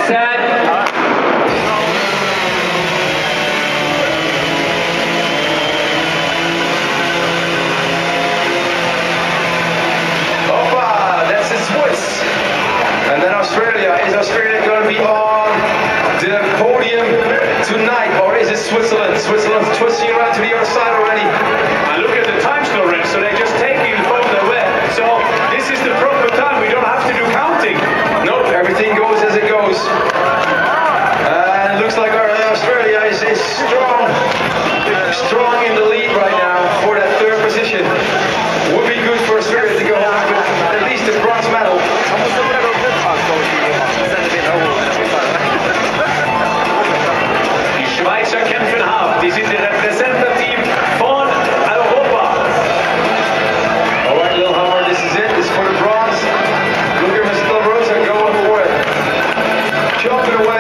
sad. Opa, that's the Swiss. And then Australia. Is Australia going to be on the podium tonight, or is it Switzerland? Switzerland's twisting around to the other side already. And look at the time still, Rick, so they're just taking from the web. So this is the proper time. We don't have to do counting. Nope, everything goes as it goes. And looks like our Australia is strong in the lead right now for that third position. Would be good for Australia to go home with at least the bronze medal. Die Schweizer kämpfen hart. Die sind die Repräsentativ von Europa. Alright, Lillehammer, this is it. This is for the bronze. Look at Mr. Rosa going for it. Jumping away.